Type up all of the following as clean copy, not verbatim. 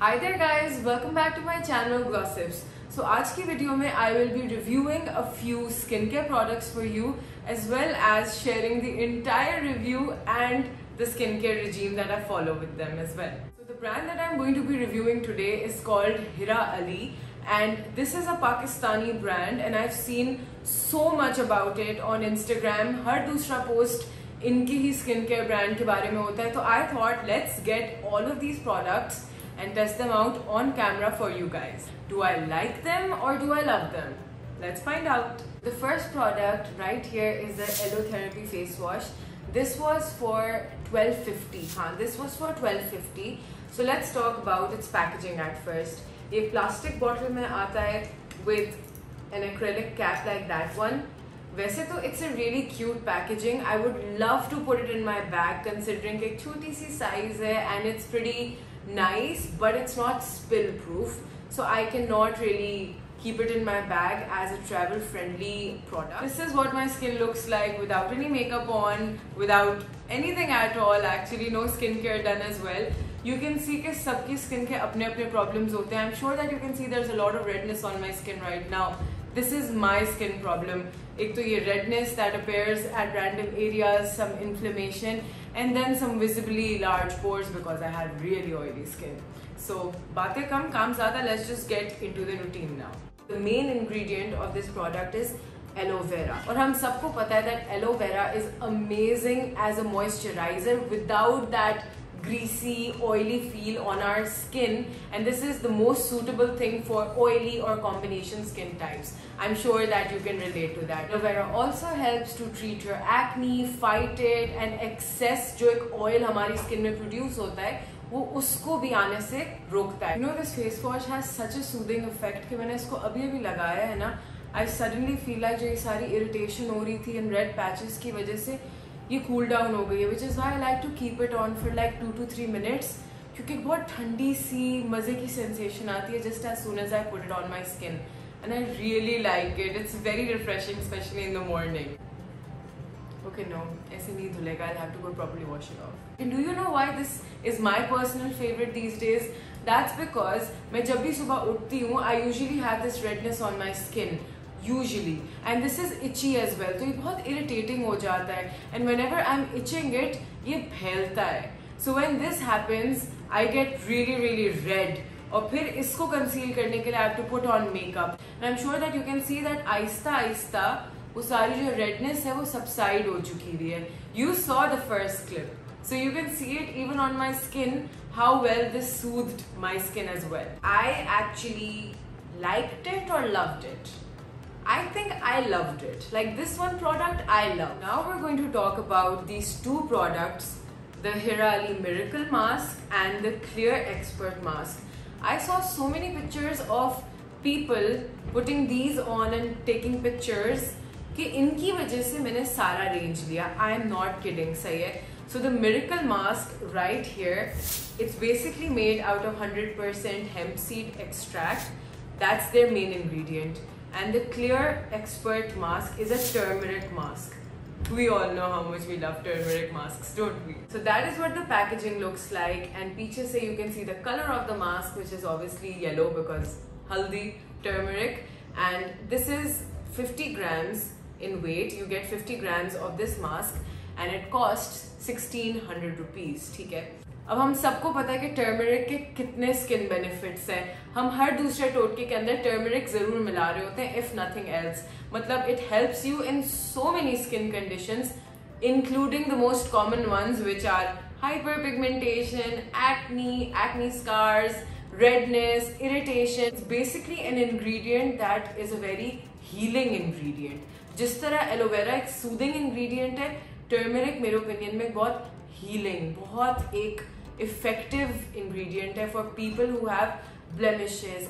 Hi there guys, welcome back to my channel Gossips. So आज की video में I will be reviewing a few skincare products for you as well as sharing the entire review and the skincare regime that I follow with them as well. So the brand that I'm going to be reviewing today is called Hira Ali and this is a Pakistani brand and I've seen so much about it on Instagram. हर दूसरा post इनकी ही skincare brand के बारे में होता है तो I thought let's get all of these products and test them out on camera for you guys. Do I like them or do I love them? Let's find out. The first product right here is the Aloe Therapy face wash. This was for $12.50. This was for $12.50. So let's talk about its packaging at first. ये plastic bottle में आता है with an acrylic cap like that one. वैसे तो it's a really cute packaging. I would love to put it in my bag considering कि एक छोटी सी size है and it's pretty nice, but it's not spill proof, so I cannot really keep it in my bag as a travel friendly product. This is what my skin looks like without any makeup on, without anything at all, actually no skincare done as well. You can see कि सबकी skin के अपने अपने problems होते हैं. I'm sure that you can see there's a lot of redness on my skin right now. This is my skin problem. एक तो ये redness that appears at random areas, some inflammation, and then some visibly large pores because I had really oily skin. So बातें कम काम ज़्यादा. Let's just get into the routine now. The main ingredient of this product is aloe vera. और हम सबको पता है that aloe vera is amazing as a moisturizer without that greasy, oily feel on our skin, and this is the most suitable thing for oily or combination skin types. I'm sure that you can relate to that. Aloe vera also helps to treat your acne, fight it, and excess जो एक oil हमारी skin में produce होता है वो उसको भी आने से रोकता है. You know, this face wash has such a soothing effect कि मैंने इसको अभी लगाया है ना, I suddenly feel like जो ये सारी irritation हो रही थी and red patches की वजह से ये cool down हो गई है, which is why I like to keep it on for like 2 to 3 minutes क्योंकि बहुत ठंडी सी मजे की sensation आती है just as soon as I put it on my skin and I really like it. It's very refreshing, especially in the morning. Okay, no, ऐसे नहीं धुलेगा. I'll have to go properly wash it off. And do you know why this is my personal favorite these days? That's because मैं जब भी सुबह उठती हूँ I usually have this redness on my skin. Usually, and this is itchy as well, तो ये बहुत irritating हो जाता है and whenever I'm itching it ये फैलता है. So when this happens I get really red और फिर इसको conceal करने के लिए I have to put on makeup and I'm sure that you can see that Aahista Aahista वो सारी जो redness है वो subside हो चुकी हुई है. You saw the first clip, so you can see it even on my skin how well this soothed my skin as well. I actually liked it or loved it. I think I loved it. Like this one product I love. Now we're going to talk about these two products, the Hira Ali Miracle Mask and the Clear Expert Mask. I saw so many pictures of people putting these on and taking pictures कि इनकी वजह से मैंने सारा range लिया. I am not kidding, सही है. So the Miracle Mask right here, it's basically made out of 100% hemp seed extract. That's their main ingredient. And the Clear Expert Mask is a turmeric mask. We all know how much we love turmeric masks, don't we? So that is what the packaging looks like, and पीछे से you can see the color of the mask, which is obviously yellow because haldi, turmeric, and this is 50 grams in weight. You get 50 grams of this mask and it costs 1600 rupees. ठीक है. अब हम सबको पता है कि turmeric के कितने स्किन बेनिफिट्स हैं. हम हर दूसरे टोटके के अंदर टर्मरिक जरूर मिला रहे होते हैं, इफ नथिंग एल्स. मतलब it helps you in so many skin conditions including the most common ones which are hyperpigmentation, acne scars, redness, irritation. It's basically an ingredient that is a very healing ingredient. जिस तरह aloe vera vera एक soothing ingredient है, turmeric मेरे opinion में बहुत healing, बहुत एक effective ingredient है for people who have blemishes,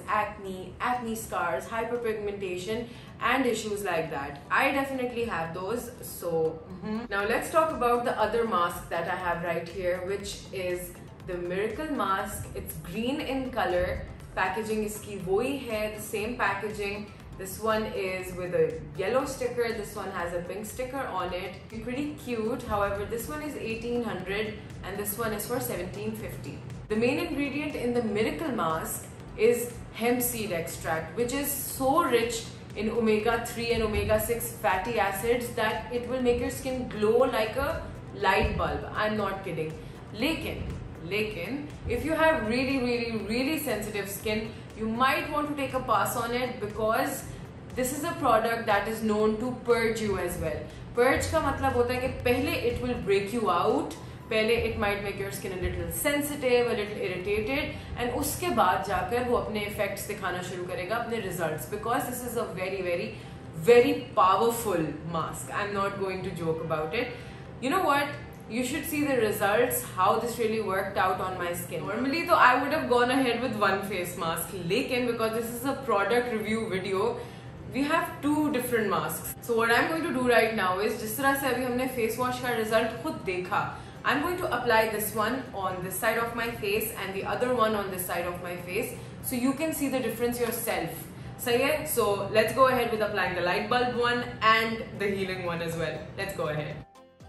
acne scars, hyperpigmentation and issues like that. I definitely have those. So now let's talk about the other mask that I have right here, which is the Miracle Mask. It's green in color. Packaging iski wohi hai, the same packaging. This one is with a yellow sticker, this one has a pink sticker on it. Pretty cute. However, this one is 1800 and this one is for 1750. The main ingredient in the Miracle Mask is hemp seed extract, which is so rich in omega-3 and omega-6 fatty acids that it will make your skin glow like a light bulb. I'm not kidding. Lekin, if you have really sensitive skin, you might want to take a pass on it, because this is a product that is known to purge you as well. Purge का मतलब होता है कि पहले it will break you out, पहले it might make your skin a little sensitive, a little irritated, and उसके बाद जाकर वो अपने effects दिखाना शुरू करेगा, अपने results, because this is a very powerful mask. I'm not going to joke about it. You know what? You should see the results, how this really worked out on my skin. Normally though I would have gone ahead with one face mask, lekin because this is a product review video, we have two different masks. So what I'm going to do right now is, जिस तरह से अभी हमने face wash का result खुद देखा, I'm going to apply this one on this side of my face and the other one on this side of my face, so you can see the difference yourself. सही है? So let's go ahead with applying the light bulb one and the healing one as well. Let's go ahead.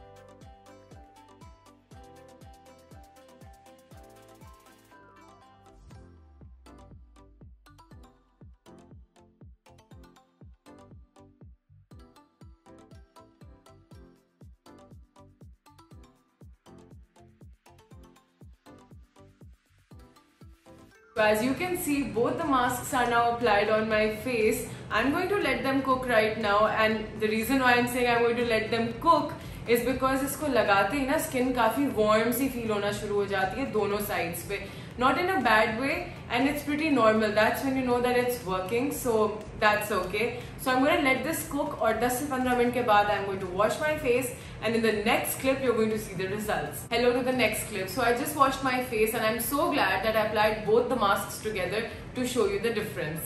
So as you can see, both the masks are now applied on my face. I'm going to let them cook right now, and the reason why I'm saying I'm going to let them cook is because इसको लगाते ही ना skin काफी warm सी feel होना शुरू हो जाती है दोनों sides पे. Not in a bad way, and it's pretty normal. That's when you know that it's working, so that's okay. So I'm going to let this cook, और 10 से 15 मिनट के बाद I'm going to wash my face, and in the next clip you're going to see the results. Hello to the next clip. So I just washed my face, and I'm so glad that I applied both the masks together to show you the difference.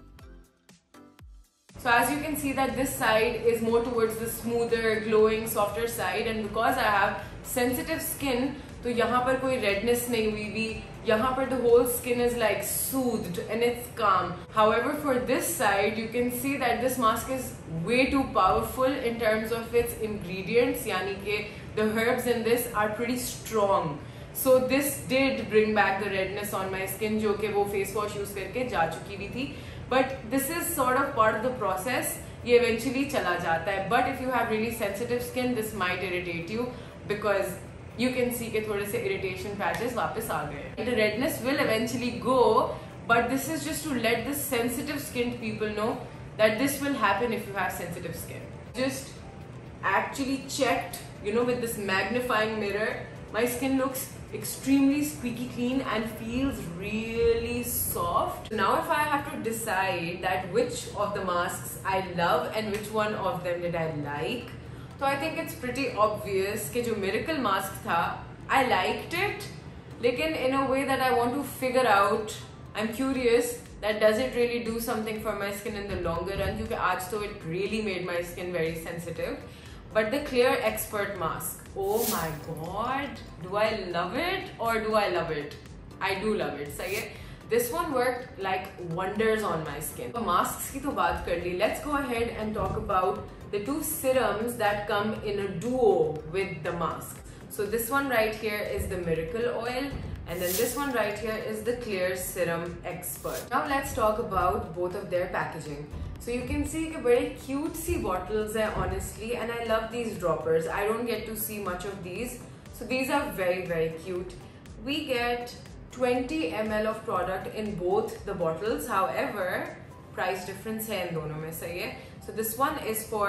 So as you can see that this side is more towards the smoother, glowing, softer side, and because I have sensitive skin, तो यहाँ पर कोई redness नहीं हुई भी, यहाँ पर the whole skin is like soothed and it's calm. However, for this side, you can see that this mask is way too powerful in terms of its ingredients, यानी कि the herbs in this are pretty strong. So this did bring back the redness on my skin, जो कि वो face wash use करके जा चुकी भी थी. But this is sort of part of the process. ये eventually चला जाता है. But if you have really sensitive skin, this might irritate you, because you can see कि थोड़े से irritation patches वापस आ गए. The redness will eventually go, but this is just to let the sensitive skinned people know that this will happen if you have sensitive skin. Just actually checked, you know, with this magnifying mirror, my skin looks extremely squeaky clean and feels really soft. Now if I have to decide that which of the masks I love and which one of them did I like, so I think it's pretty obvious कि जो Miracle Mask था, I liked it, लेकिन in a way that I want to figure out, I'm curious that does it really do something for my skin in the longer run, क्योंकि आज तो it really made my skin very sensitive. But the Clear Expert Mask, oh my god, do I love it or do I love it? I do love it. सही है? This one worked like wonders on my skin. तो masks की तो बात कर ली. Let's go ahead and talk about the two serums that come in a duo with the mask. So this one right here is the Miracle Oil, and then this one right here is the Clear Serum Expert. Now let's talk about both of their packaging. So you can see कि बड़े cute सी bottles हैं honestly, and I love these droppers. I don't get to see much of these, so these are very cute. We get 20 ml of product in both the bottles. However, price difference है इन दोनों में, सही है? So this one is for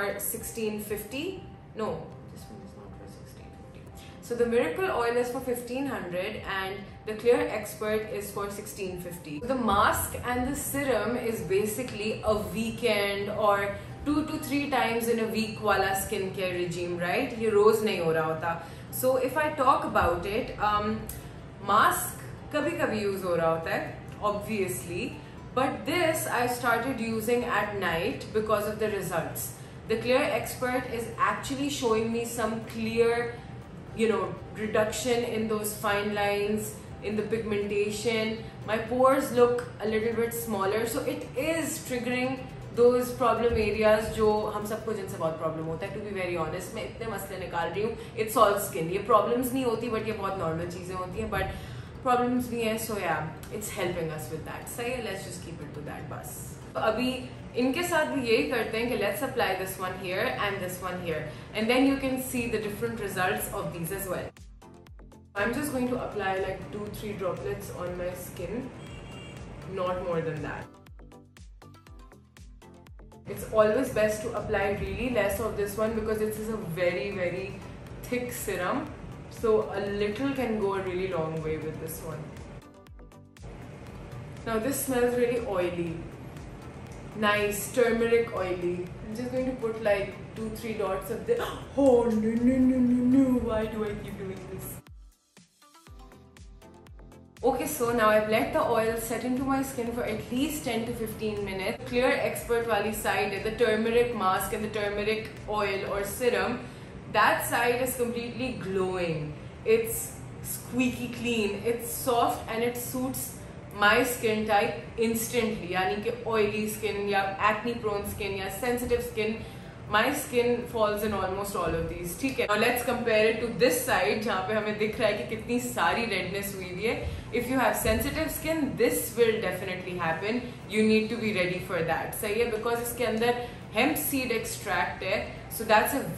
1650. No, this one is not for 1650. So the Miracle Oil is for 1500 and the Clear Expert is for 1650. The mask and the serum is basically a weekend or 2 to 3 times in a week wala skincare regime, right? ये रोज नहीं हो रहा होता. So if I talk about it, mask कभी-कभी use हो रहा होता है, obviously. But this I started using at night because of the results. The Clear Expert is actually showing me some clear, you know, reduction in those fine lines, in the pigmentation. My pores look a little bit smaller, so it is triggering those problem areas जो हम सबको जिनसे बहुत problem होता है. To be very honest, मैं इतने मसले निकाल रही हूँ. It's all skin. ये problems नहीं होती, but ये बहुत normal चीजें होती हैं. But problems भी हैं, so yeah, it's helping us with that. सही है, let's just keep it to that बस. अभी इनके साथ भी यही करते हैं कि let's apply this one here and this one here, and then you can see the different results of these as well. I'm just going to apply like 2-3 droplets on my skin, not more than that. It's always best to apply really less of this one because this is a very thick serum, so a little can go a really long way with this one. Now this smells really oily, nice turmeric oily. I'm just going to put like 2-3 dots of this. Oh no, why do I keep doing this? Okay, so now I've let the oil set into my skin for at least 10 to 15 minutes. Clear Expert wali side, the turmeric mask and the turmeric oil or serum, that side is completely glowing. It's squeaky clean, it's soft and it suits my skin type instantly. यानी कि oily skin या acne prone skin या sensitive skin, my skin falls in almost all of these. ठीक है? Now let's compare it to this side जहाँ पे हमें दिख रहा है कि कितनी सारी redness हुई हुई है. If you have sensitive skin, this will definitely happen. You need to be ready for that. सही है? Because इसके अंदर hemp seed extract है, so that's a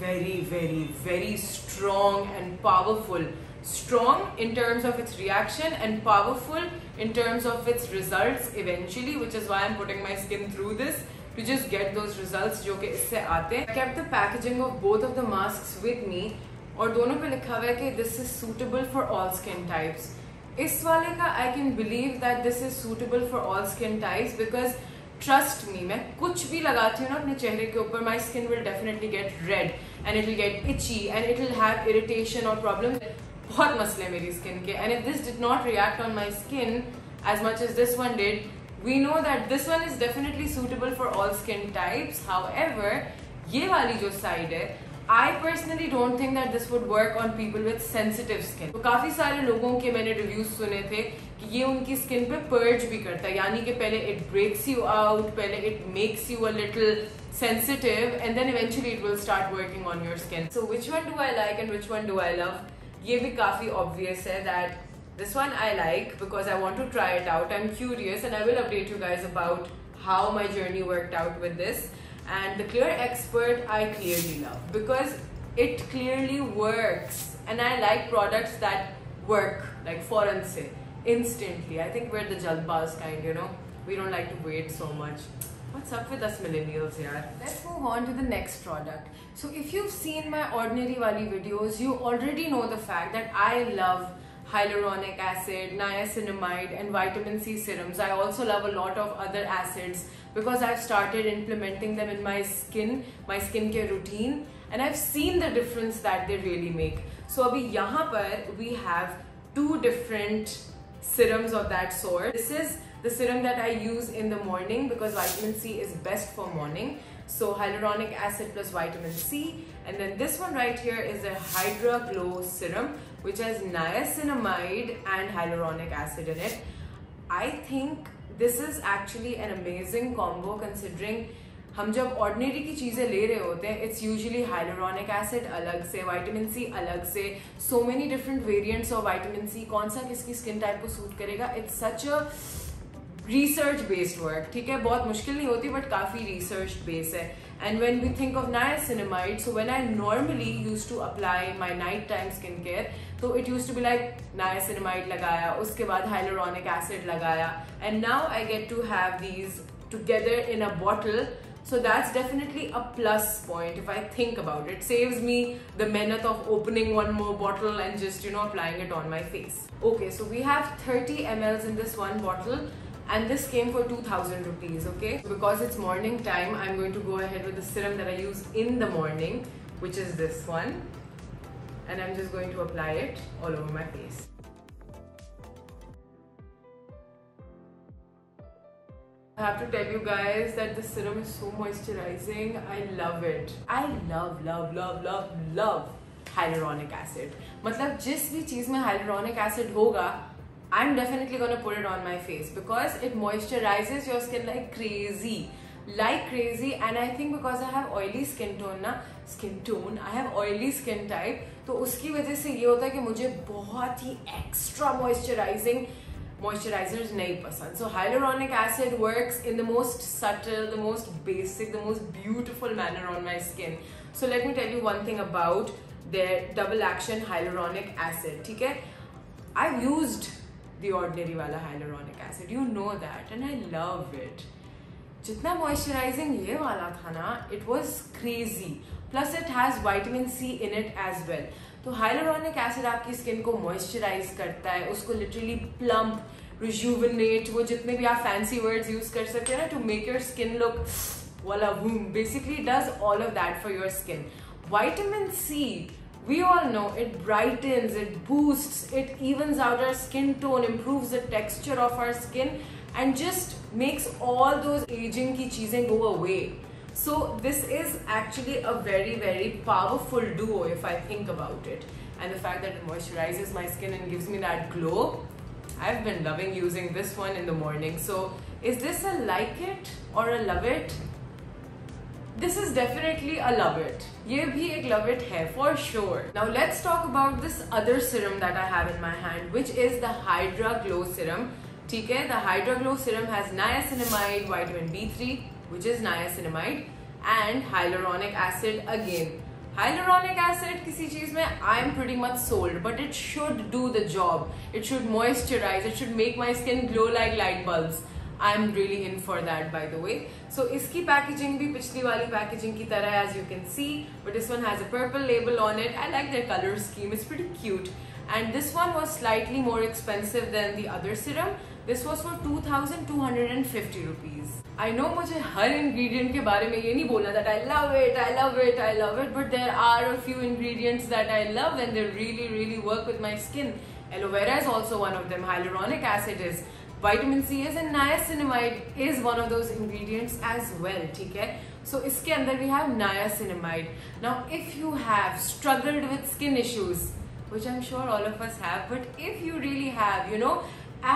very strong and powerful. Strong in terms of its reaction and powerful in terms of its results eventually, which is why I'm putting my skin through this to just get those results जो कि इससे आते हैं. I kept the packaging of both of the masks with me और दोनों पे लिखा हुआ है कि this is suitable for all skin types. इस वाले का I can believe that this is suitable for all skin types because trust me, मैं कुछ भी लगाती हूँ ना अपने चेहरे के ऊपर, my skin will definitely get red and it will get itchy and it will have irritation or problems. बहुत मसले मेरी स्किन के, and if this did not react on my skin as much as this one did, we know that this one is definitely suitable for all skin types. However, ये वाली जो side है, I personally don't think that this would work on people with sensitive skin. तो काफी सारे लोगों के मैंने reviews सुने थे कि ये उनकी skin पे purge भी करता है, यानी कि पहले it breaks you out, पहले it makes you a little sensitive, and then eventually it will start working on your skin. So which one do I like and which one do I love? ये भी काफी obvious है that this one I like because I want to try it out. I'm curious and I will update you guys about how my journey worked out with this. And the Clear Expert I clearly love because it clearly works, and I like products that work like foreign se instantly. I think we're the jalbaz kind, you know, we don't like to wait so much. What's up with us millennials here? Let's move on to the next product. So if you've seen my ordinary wali videos, you already know the fact that I love hyaluronic acid, niacinamide and vitamin C serums. I also love a lot of other acids because I've started implementing them in my skincare routine, and I've seen the difference that they really make. So abhi yahan par we have two different serums of that sort. This is the serum that I use in the morning because vitamin C is best for morning. So hyaluronic acid plus vitamin C, and then this one right here is a Hydra Glow serum which has niacinamide and hyaluronic acid in it. I think this is actually an amazing combo considering हम जब ordinary की चीज़ें ले रहे होते हैं, it's usually hyaluronic acid अलग से, vitamin C अलग से, so many different variants of vitamin C, कौन सा किसकी skin type को suit करेगा. It's such a research based work. ठीक है, बहुत मुश्किल नहीं होती but काफी research based है. And when we think of niacinamide, so when I normally used to apply my nighttime skincare, so it used to be like niacinamide लगाया, उसके बाद hyaluronic acid लगाया, and now I get to have these together in a bottle. So that's definitely a plus point if I think about it. Saves me the mehnat of opening one more bottle and just, you know, applying it on my face. Okay, so we have 30 ml in this one bottle. And this came for 2,000 rupees, okay? Because it's morning time, I'm going to go ahead with the serum that I use in the morning, which is this one. And I'm just going to apply it all over my face. I have to tell you guys that this serum is so moisturizing. I love it. I love hyaluronic acid. मतलब जिस भी चीज़ में hyaluronic acid होगा, I'm definitely gonna put it on my face because it moisturizes your skin like crazy. like crazy. And I think because I have oily skin tone I have oily skin type, तो उसकी वजह से ये होता है कि मुझे बहुत ही extra moisturizers नहीं पसंद. So hyaluronic acid works in the most subtle, the most basic, the most beautiful manner on my skin. So let me tell you one thing about their double action hyaluronic acid. ठीक है, I've used the ordinary वाला hyaluronic acid, you know that, and I love it. जितना moisturizing ये वाला था ना, it was crazy. Plus it has vitamin C in it as well. तो hyaluronic acid आपकी स्किन को moisturize करता है, उसको literally plump, rejuvenate, वो जितने भी आप fancy words use कर सकते हैं ना, to make your skin look wala boom, basically does all of that for your skin. Vitamin C, we all know it brightens, it boosts, it evens out our skin tone, improves the texture of our skin, and just makes all those aging की चीजें go away. So this is actually a very, very powerful duo if I think about it. And the fact that it moisturizes my skin and gives me that glow, I've been loving using this one in the morning. So is this a like it or a love it? This is definitely a love it. ये भी एक love it है for sure. Now let's talk about this other serum that I have in my hand, which is the Hydra Glow Serum. ठीक है, the Hydra Glow Serum has niacinamide, vitamin B3, which is niacinamide, and hyaluronic acid again. Hyaluronic acid किसी चीज में I'm pretty much sold, but it should do the job. It should moisturize. It should make my skin glow like light bulbs. I'm really in for that, by the way. So इसकी packaging भी पिछली वाली packaging की तरह, as you can see, but this one has a purple label on it. I like their color scheme. It's pretty cute. And this one was slightly more expensive than the other serum. This was for 2,250 rupees. I know मुझे हर ingredient के बारे में ये नहीं बोलना that I love it, I love it, I love it, but there are a few ingredients that I love and they really, really work with my skin. Aloe vera is also one of them. Hyaluronic acid is. Vitamin C is, and niacinamide is one of those ingredients as well. ठीक है? So इसके अंदर we have niacinamide. Now if you have struggled with skin issues, which I'm sure all of us have, but if you really have, you know,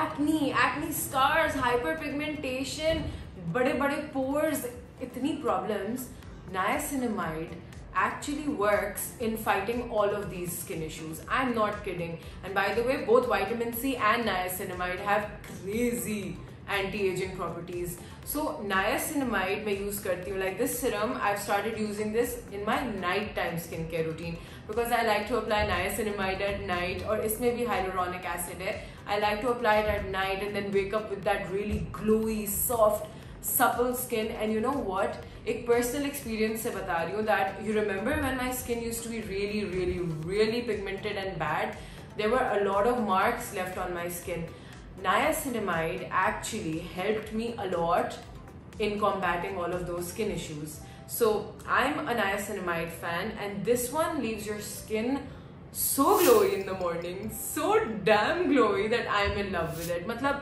acne scars, hyperpigmentation, bade pores, itni problems, niacinamide actually works in fighting all of these skin issues. I'm not kidding. And by the way, both vitamin C and niacinamide have crazy anti-aging properties. So niacinamide मैं use करती हूँ. Like this serum, I've started using this in my nighttime skincare routine because I like to apply niacinamide at night, और इसमें भी hyaluronic acid है. I like to apply it at night and then wake up with that really glowy, soft, supple skin. And you know what? एक personal experience से बता रही हूँ that you remember when my skin used to be really, really, really pigmented and bad. There were a lot of marks left on my skin. Niacinamide actually helped me a lot in combating all of those skin issues. So I'm a niacinamide fan, and this one leaves your skin so glowy in the morning, so damn glowy that I'm in love with it. Matlab,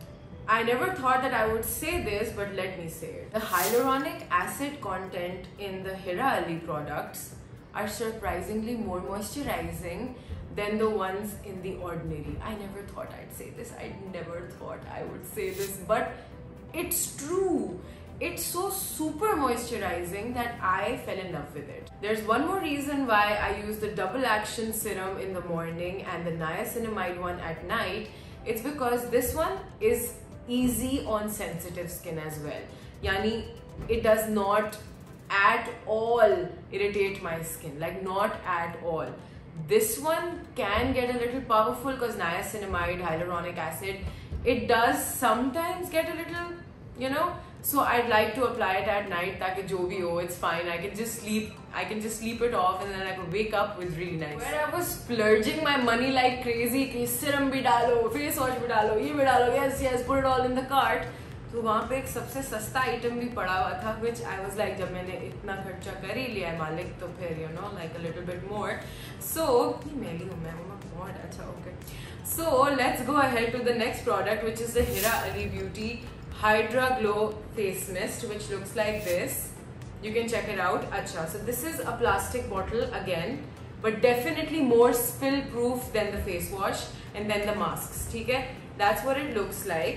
I never thought that I would say this, but let me say it. The hyaluronic acid content in the Hira Ali products are surprisingly more moisturizing than the ones in the ordinary. I never thought I'd say this. I never thought I would say this, but it's true. It's so super moisturizing that I fell in love with it. There's one more reason why I use the double action serum in the morning and the niacinamide one at night. It's because this one is easy on sensitive skin as well. Yani, it does not at all irritate my skin, like not at all. This one can get a little powerful because niacinamide, hyaluronic acid, it does sometimes get a little, you know. So I'd like to apply it at night ताकि जो भी हो, it's fine. I can just sleep it off and then I could wake up with really nice. Where I was splurging my money like crazy कि serum भी डालो, face wash भी डालो, ये भी डालो, yes, put it all in the cart. तो वहाँ पे एक सबसे सस्ता आइटम भी पड़ा हुआ था, which I was like, जब मैंने इतना खर्चा कर ही लिया है मालिक, तो फिर you know, like a little bit more. So मैली हूँ मैं बहुत अच्छा, okay. So let's go ahead to the next product, which is the Hira Ali Beauty Hydra Glow Face Mist, which looks like this. You can check it out. Acha, so this is a plastic bottle again, but definitely more spill proof than the face wash and then the masks. Okay, that's what it looks like.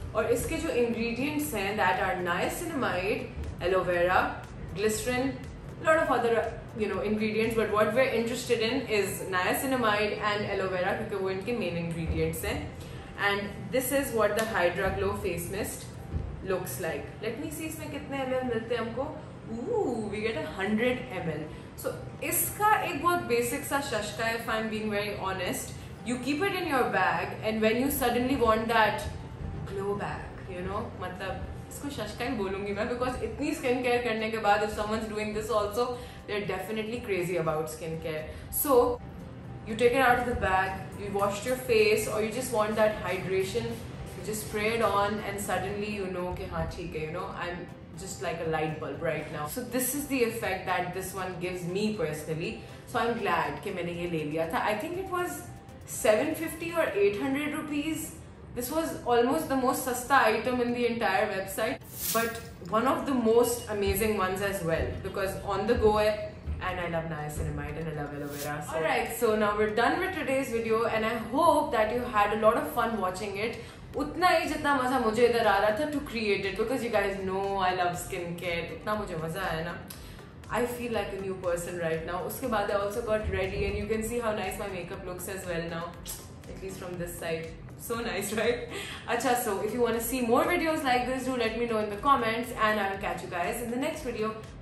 और इसके जो ingredients हैं that are niacinamide, aloe vera, glycerin, lot of other ingredients, but what we're interested in is niacinamide and aloe vera क्योंकि वो इनके main ingredients हैं. And this is what the Hydra Glow face mist looks like. Let me see इसमें कितने ml मिलते हैं हमको. Ooh, we get 100 ml. So इसका एक बहुत basic सा शशका है, if I'm being very honest. You keep it in your bag, and when you suddenly want that glow back, मतलब इसको शशका ही बोलूंगी मैं, because इतनी स्किन केयर करने के बाद if someone's doing this also, they're definitely crazy about skin care. So you take it out of the bag, you washed your face, or you just want that hydration, you just spray it on, and suddenly you know कि हाँ ठीक है, I'm just like a light bulb right now. So this is the effect that this one gives me personally. So I'm glad कि मैंने ये ले लिया था. I think it was 750 or 800 rupees. This was almost the most sasta item in the entire website, but one of the most amazing ones as well, because on the go hai, and I love niacinamide and I love aloe vera. So. Alright, so now we're done with today's video, and I hope that you had a lot of fun watching it. उतना ही जितना मजा मुझे इधर आ रहा था to create it, because you guys know I love skincare. उतना मुझे मजा आया ना. I feel like a new person right now. उसके बाद I also got ready, and you can see how nice my makeup looks as well now, at least from this side. So nice, right? Acha, so if you want to see more videos like this, do let me know in the comments, and I will catch you guys in the next video.